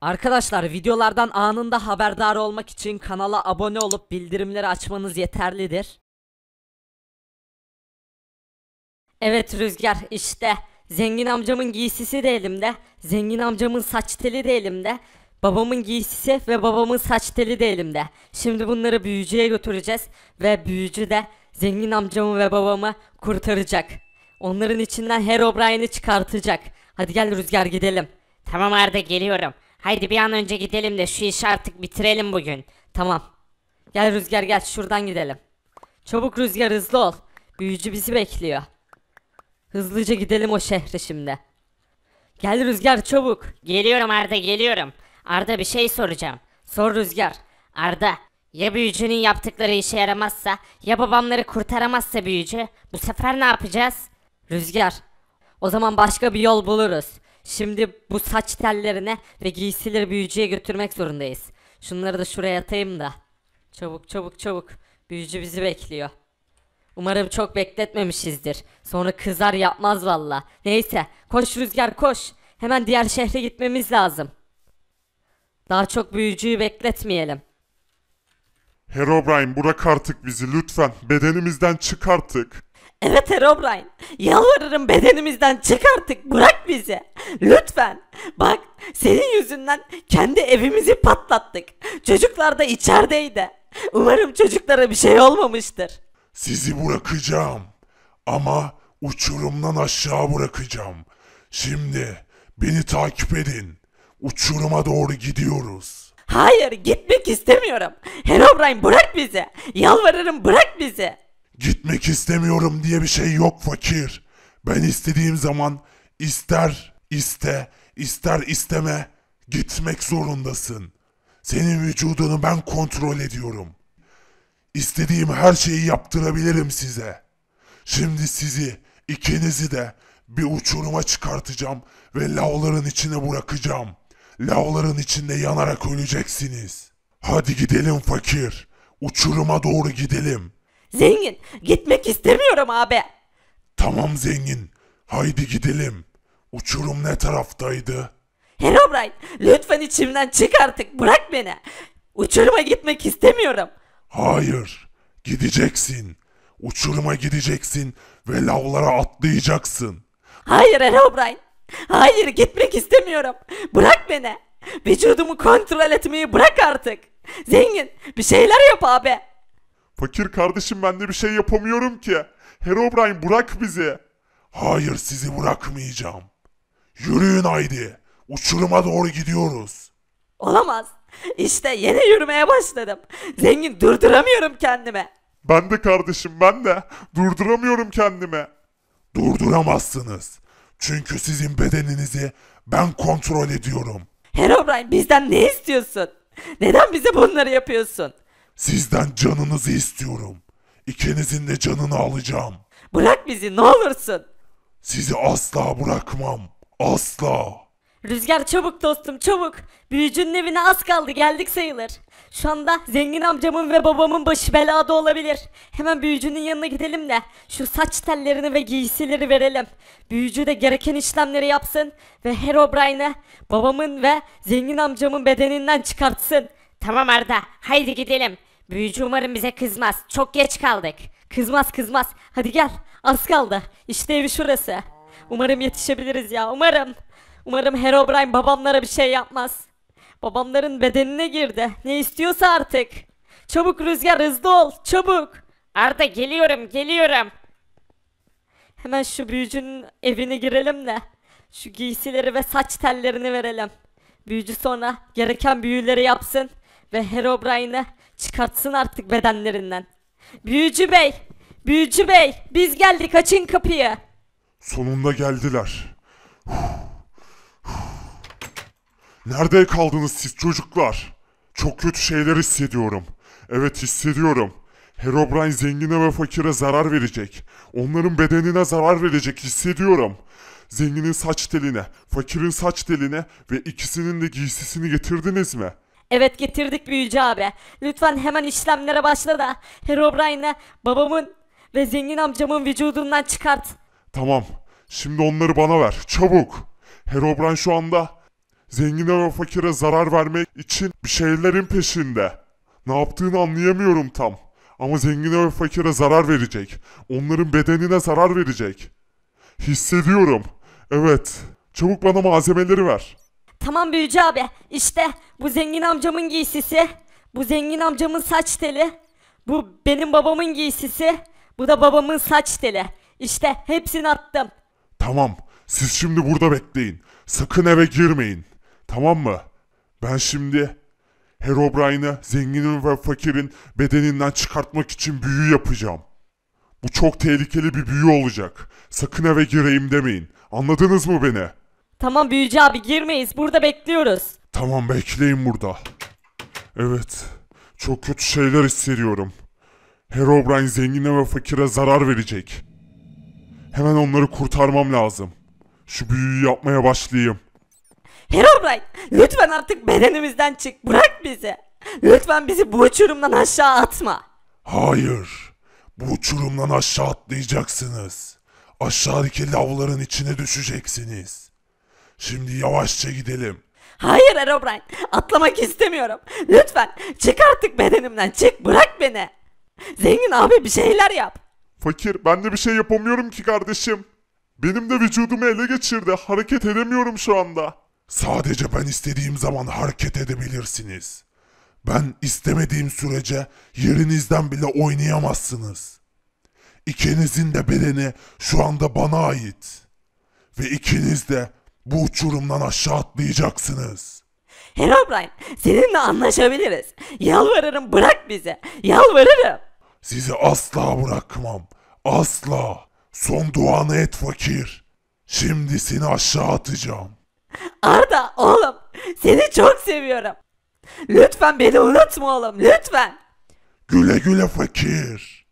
Arkadaşlar videolardan anında haberdar olmak için kanala abone olup bildirimleri açmanız yeterlidir. Evet Rüzgar, işte zengin amcamın giysisi de elimde, zengin amcamın saç teli de elimde, babamın giysisi ve babamın saç teli de elimde. Şimdi bunları büyücüye götüreceğiz ve büyücü de zengin amcamı ve babamı kurtaracak. Onların içinden Herobrine'i çıkartacak. Hadi gel Rüzgar, gidelim. Tamam Arda, geliyorum. Haydi bir an önce gidelim de şu işi artık bitirelim bugün. Tamam. Gel Rüzgar, gel şuradan gidelim. Çabuk Rüzgar, hızlı ol. Büyücü bizi bekliyor. Hızlıca gidelim o şehre şimdi. Gel Rüzgar, çabuk. Geliyorum Arda, geliyorum. Arda, bir şey soracağım. Sor Rüzgar. Arda, ya büyücünün yaptıkları işe yaramazsa, ya babamları kurtaramazsa büyücü, bu sefer ne yapacağız? Rüzgar. O zaman başka bir yol buluruz. Şimdi bu saç tellerine ve giysileri büyücüye götürmek zorundayız. Şunları da şuraya atayım da. Çabuk çabuk çabuk. Büyücü bizi bekliyor. Umarım çok bekletmemişizdir. Sonra kızar, yapmaz valla. Neyse, koş Rüzgar koş. Hemen diğer şehre gitmemiz lazım. Daha çok büyücüyü bekletmeyelim. Herobrine, bırak artık bizi lütfen. Bedenimizden çık artık. Evet Herobrine, yalvarırım bedenimizden çık artık, bırak bizi. Lütfen. Bak, senin yüzünden kendi evimizi patlattık. Çocuklar da içerideydi. Umarım çocuklara bir şey olmamıştır. Sizi bırakacağım. Ama uçurumdan aşağı bırakacağım. Şimdi beni takip edin. Uçuruma doğru gidiyoruz. Hayır, gitmek istemiyorum. Herobrine, bırak bizi. Yalvarırım, bırak bizi. Gitmek istemiyorum diye bir şey yok fakir. Ben istediğim zaman ister iste, ister isteme gitmek zorundasın. Senin vücudunu ben kontrol ediyorum. İstediğim her şeyi yaptırabilirim size. Şimdi sizi, ikinizi de bir uçuruma çıkartacağım ve lavların içine bırakacağım. Lavların içinde yanarak öleceksiniz. Hadi gidelim fakir. Uçuruma doğru gidelim. Zengin, gitmek istemiyorum abi. Tamam zengin. Haydi gidelim. Uçurum ne taraftaydı? Herobrine, lütfen içimden çık artık, bırak beni. Uçuruma gitmek istemiyorum. Hayır. Gideceksin. Uçuruma gideceksin ve lavlara atlayacaksın. Hayır Herobrine. Hayır, gitmek istemiyorum. Bırak beni. Vücudumu kontrol etmeyi bırak artık. Zengin, bir şeyler yap abi. Fakir kardeşim, ben de bir şey yapamıyorum ki. Herobrine, bırak bizi. Hayır, sizi bırakmayacağım. Yürüyün haydi. Uçuruma doğru gidiyoruz. Olamaz. İşte yeni yürümeye başladım. Zengin, durduramıyorum kendimi. Ben de kardeşim, ben de. Durduramıyorum kendimi. Durduramazsınız. Çünkü sizin bedeninizi ben kontrol ediyorum. Herobrine, bizden ne istiyorsun? Neden bize bunları yapıyorsun? Sizden canınızı istiyorum. İkinizin de canını alacağım. Bırak bizi, ne olursun. Sizi asla bırakmam. Asla. Rüzgar, çabuk dostum, çabuk. Büyücünün evine az kaldı, geldik sayılır. Şu anda zengin amcamın ve babamın başı belada olabilir. Hemen büyücünün yanına gidelim de şu saç tellerini ve giysileri verelim. Büyücü de gereken işlemleri yapsın ve Herobrine'ı babamın ve zengin amcamın bedeninden çıkartsın. Tamam Arda, haydi gidelim. Büyücü umarım bize kızmaz. Çok geç kaldık. Kızmaz kızmaz, hadi gel, az kaldı. İşte evi şurası. Umarım yetişebiliriz ya, umarım. Umarım Herobrine babamlara bir şey yapmaz. Babamların bedenine girdi. Ne istiyorsa artık. Çabuk Rüzgar, hızlı ol. Çabuk. Arda, geliyorum, geliyorum. Hemen şu büyücünün evine girelim de şu giysileri ve saç tellerini verelim. Büyücü sonra gereken büyüleri yapsın ve Herobrine'ı çıkartsın artık bedenlerinden. Büyücü bey! Büyücü bey! Biz geldik, açın kapıyı. Sonunda geldiler. Nerede kaldınız siz çocuklar? Çok kötü şeyler hissediyorum. Evet, hissediyorum. Herobrine zengine ve fakire zarar verecek. Onların bedenine zarar verecek, hissediyorum. Zenginin saç teline, fakirin saç teline ve ikisinin de giysisini getirdiniz mi? Evet, getirdik büyücü abi. Lütfen hemen işlemlere başla da Herobrine'ı babamın ve zengin amcamın vücudundan çıkart. Tamam. Şimdi onları bana ver. Çabuk. Herobrine şu anda Zengine ve fakire zarar vermek için bir şeylerin peşinde. Ne yaptığını anlayamıyorum tam. Ama zengine ve fakire zarar verecek. Onların bedenine zarar verecek. Hissediyorum. Evet. Çabuk bana malzemeleri ver. Tamam büyücü abi. İşte bu zengin amcamın giysisi. Bu zengin amcamın saç teli. Bu benim babamın giysisi. Bu da babamın saç teli. İşte hepsini attım. Tamam. Siz şimdi burada bekleyin. Sakın eve girmeyin. Tamam mı? Ben şimdi Herobrine'ı zenginin ve fakirin bedeninden çıkartmak için büyü yapacağım. Bu çok tehlikeli bir büyü olacak. Sakın eve gireyim demeyin. Anladınız mı beni? Tamam büyücü abi girmeyiz. Burada bekliyoruz. Tamam bekleyin burada. Evet. Çok kötü şeyler hissediyorum. Herobrine zengine ve fakire zarar verecek. Hemen onları kurtarmam lazım. Şu büyüyü yapmaya başlayayım. Herobrine lütfen artık bedenimizden çık. Bırak bizi. Lütfen bizi bu uçurumdan aşağı atma. Hayır. Bu uçurumdan aşağı atlayacaksınız. Aşağıdaki lavların içine düşeceksiniz. Şimdi yavaşça gidelim. Hayır Herobrine atlamak istemiyorum. Lütfen çık artık bedenimden çık bırak beni. Zengin abi bir şeyler yap. Fakir, ben de bir şey yapamıyorum ki kardeşim. Benim de vücudumu ele geçirdi. Hareket edemiyorum şu anda. Sadece ben istediğim zaman hareket edebilirsiniz. Ben istemediğim sürece yerinizden bile oynayamazsınız. İkinizin de bedeni şu anda bana ait. Ve ikiniz de bu uçurumdan aşağı atlayacaksınız. Herobrine seninle anlaşabiliriz. Yalvarırım bırak bizi. Yalvarırım. Sizi asla bırakmam. Asla. Son duanı et fakir. Şimdi seni aşağı atacağım. Arda oğlum seni çok seviyorum. Lütfen beni unutma oğlum lütfen. Güle güle fakir.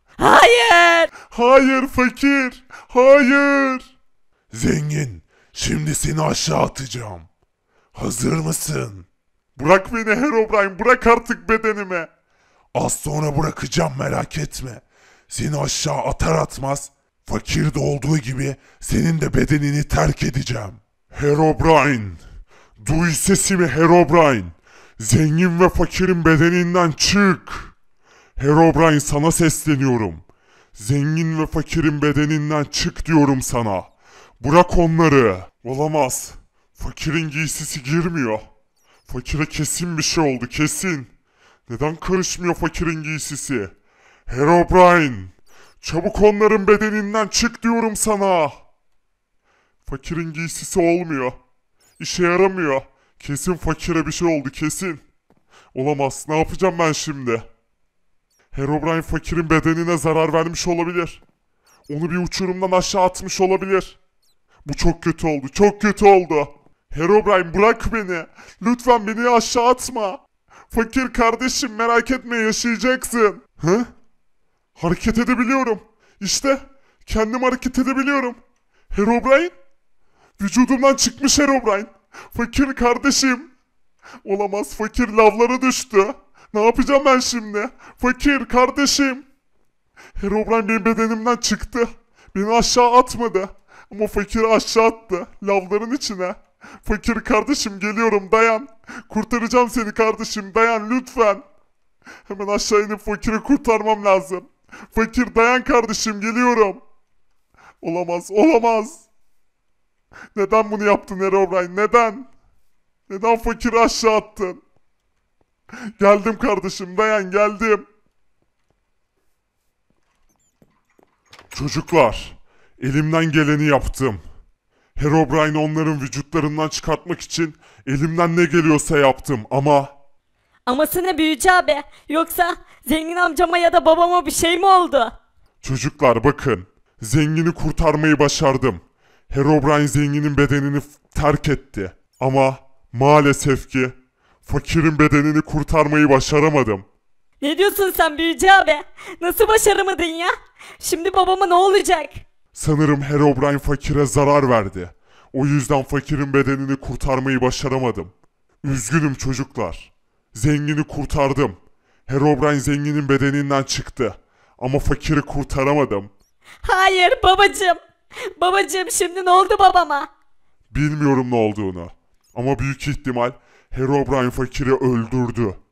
Hayır. Hayır fakir. Hayır. Zengin. Şimdi seni aşağı atacağım. Hazır mısın? Bırak beni Herobrine. Bırak artık bedenimi. Az sonra bırakacağım merak etme. Seni aşağı atar atmaz fakirde olduğu gibi senin de bedenini terk edeceğim. Herobrine. Duy sesimi Herobrine. Zengin ve fakirin bedeninden çık. Herobrine sana sesleniyorum. Zengin ve fakirin bedeninden çık diyorum sana. Bırak onları. Olamaz. Fakirin giysisi girmiyor. Fakire kesin bir şey oldu kesin. Neden karışmıyor fakirin giysisi? Herobrine! Çabuk onların bedeninden çık diyorum sana. Fakirin giysisi olmuyor. İşe yaramıyor. Kesin fakire bir şey oldu kesin. Olamaz. Ne yapacağım ben şimdi? Herobrine fakirin bedenine zarar vermiş olabilir. Onu bir uçurumdan aşağı atmış olabilir. Bu çok kötü oldu. Çok kötü oldu. Herobrine bırak beni. Lütfen beni aşağı atma. Fakir kardeşim merak etme yaşayacaksın. Hı? Hareket edebiliyorum. İşte kendim hareket edebiliyorum. Herobrine? Vücudumdan çıkmış Herobrine. Fakir kardeşim. Olamaz fakir lavlara düştü. Ne yapacağım ben şimdi? Fakir kardeşim. Herobrine benim bedenimden çıktı. Beni aşağı atmadı. Ama fakiri aşağı attı. Lavların içine. Fakir kardeşim geliyorum dayan. Kurtaracağım seni kardeşim dayan lütfen. Hemen aşağı inip fakiri kurtarmam lazım. Fakir dayan kardeşim geliyorum. Olamaz olamaz. Neden bunu yaptın Herobrine neden? Neden fakiri aşağı attın? Geldim kardeşim dayan geldim. Çocuklar, elimden geleni yaptım. Herobrine'i onların vücutlarından çıkartmak için elimden ne geliyorsa yaptım ama... Aması ne büyücü abi? Yoksa zengin amcama ya da babama bir şey mi oldu? Çocuklar bakın, zengini kurtarmayı başardım. Herobrine zenginin bedenini terk etti. Ama maalesef ki fakirin bedenini kurtarmayı başaramadım. Ne diyorsun sen büyücü abi? Nasıl başaramadın ya? Şimdi babama ne olacak? Sanırım Herobrine fakire zarar verdi. O yüzden fakirin bedenini kurtarmayı başaramadım. Üzgünüm çocuklar. Zengini kurtardım. Herobrine zenginin bedeninden çıktı. Ama fakiri kurtaramadım. Hayır babacım. Babacım şimdi ne oldu babama? Bilmiyorum ne olduğunu. Ama büyük ihtimal Herobrine fakiri öldürdü.